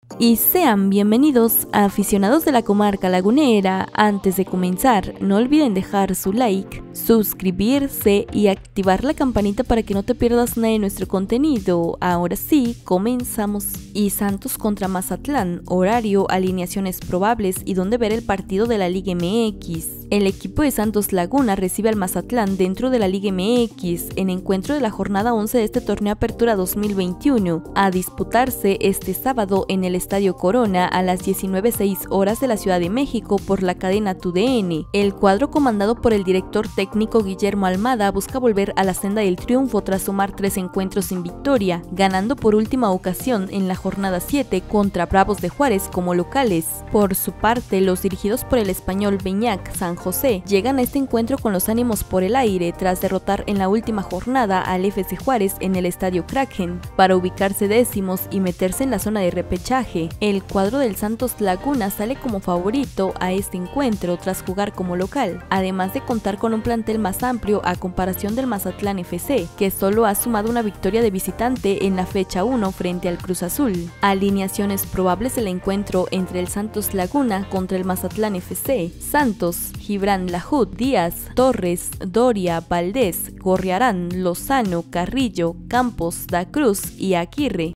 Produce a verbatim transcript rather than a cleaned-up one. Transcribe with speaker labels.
Speaker 1: Y sean bienvenidos a aficionados de la comarca lagunera. Antes de comenzar, no olviden dejar su like, suscribirse y activar la campanita para que no te pierdas nada de nuestro contenido. Ahora sí, comenzamos. Y Santos contra Mazatlán, horario, alineaciones probables y dónde ver el partido de la Liga M X. El equipo de Santos Laguna recibe al Mazatlán dentro de la Liga M X en encuentro de la jornada once de este torneo Apertura dos mil veintiuno, a disputarse este sábado en el Estadio Corona a las diecinueve seis horas de la Ciudad de México por la cadena T U D N. El cuadro comandado por el director técnico Guillermo Almada busca volver a la senda del triunfo tras sumar tres encuentros sin victoria, ganando por última ocasión en la jornada siete contra Bravos de Juárez como locales. Por su parte, los dirigidos por el español Beñac San José llegan a este encuentro con los ánimos por el aire tras derrotar en la última jornada al F C Juárez en el Estadio Kraken para ubicarse décimos y meterse en la zona de repechaje. El cuadro del Santos Laguna sale como favorito a este encuentro tras jugar como local, además de contar con un plantel más amplio a comparación del Mazatlán F C, que solo ha sumado una victoria de visitante en la fecha uno frente al Cruz Azul. Alineaciones probables del encuentro entre el Santos Laguna contra el Mazatlán F C. Santos: Gibran Lahoud, Díaz, Torres, Doria, Valdés, Gorriarán, Lozano, Carrillo, Campos, Da Cruz y Aguirre.